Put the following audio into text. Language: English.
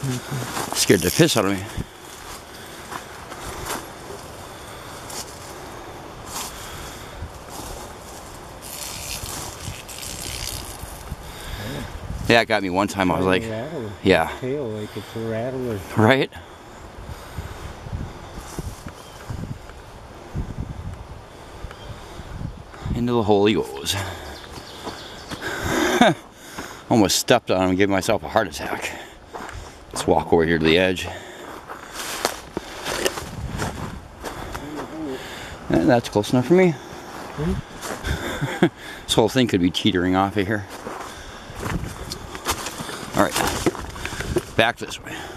Scared the piss out of me. Yeah, it got me one time. I was like, yeah. Tail like it's a rattler. Right? Into the hole he goes. Almost stepped on him and gave myself a heart attack. Let's walk over here to the edge. And that's close enough for me. This whole thing could be teetering off of here. Alright, back this way.